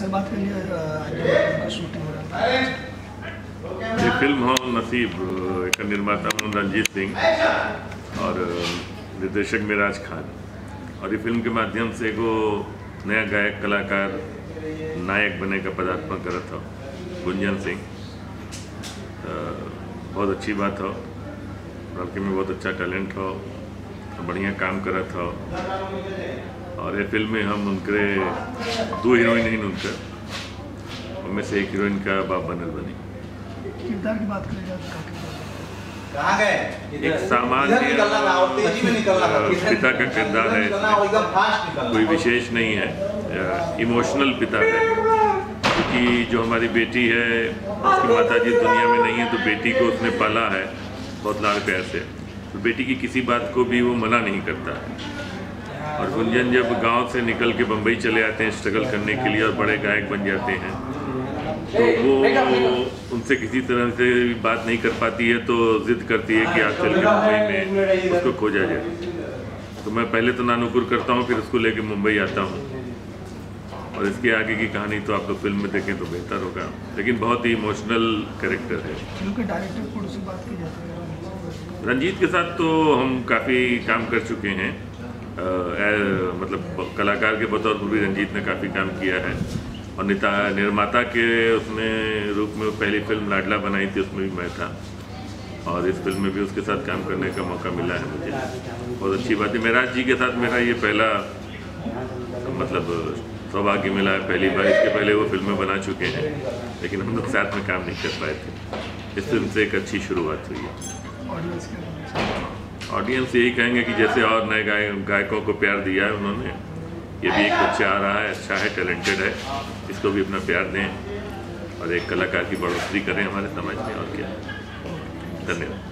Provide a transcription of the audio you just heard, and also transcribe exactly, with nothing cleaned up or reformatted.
Sir बात करिए shooting हो रहा है। ये फिल्म हो नसीब, एक निर्माता हूँ रंजीत सिंह और निर्देशक मेराज खान, और ये फिल्म के माध्यम से को नया गायक कलाकार नायक बने का पदार्पण करा था गुंजन सिंह। बहुत अच्छी बात हो, लड़के में बहुत अच्छा टैलेंट हो, बढ़िया काम करा था। और ये फिल्म में हम उनके दो हीरोइन ही उनका, उनमें से एक हीरोइन का बाप बनल बनी। किरदार की बात करें कहाँ गए? एक सामान्य पिता का किरदार है, कोई विशेष नहीं है, इमोशनल पिता है। क्योंकि जो हमारी बेटी है उसकी माताजी दुनिया में नहीं है, तो बेटी को उसने पाला है बहुत लाड़ प्यार से, तो बेटी की किसी बात को भी वो मना नहीं करता है। और गुंजन जब गांव से निकल के बम्बई चले आते हैं स्ट्रगल करने के लिए और बड़े गायक बन जाते हैं, तो वो उनसे किसी तरह से बात नहीं कर पाती है, तो जिद करती है कि आप चल के मुंबई में उसको खोजा जाए। तो मैं पहले तो नानुकुर करता हूँ, फिर उसको लेके मुंबई आता हूँ, और इसके आगे की कहानी तो आप लोग फिल्म में देखें तो बेहतर होगा। लेकिन बहुत ही इमोशनल कैरेक्टर है। फिल्म के डायरेक्टर को से बात की जाती है, रंजीत के साथ तो हम काफ़ी काम कर चुके हैं, आ, ए, मतलब कलाकार के बतौर पर भी रंजीत ने काफ़ी काम किया है, और निता निर्माता के उसमें रूप में पहली फिल्म लाडला बनाई थी, उसमें भी मैं था, और इस फिल्म में भी उसके साथ काम करने का मौका मिला है मुझे। बहुत अच्छी बात है। मेराज जी के साथ मेरा ये पहला मतलब सौभाग्य मिला है, पहली बार। इसके पहले वो फिल्में बना चुके हैं, लेकिन हम लोग साथ में काम नहीं कर पाए थे। इस फिल्म से एक अच्छी शुरुआत हुई है। ऑडियंस यही कहेंगे कि जैसे और नए गाय गायकों को प्यार दिया है उन्होंने, ये भी एक बच्चा आ रहा है, अच्छा है, टैलेंटेड है, इसको भी अपना प्यार दें और एक कलाकार की बढ़ोतरी करें हमारे समाज में, और क्या। धन्यवाद।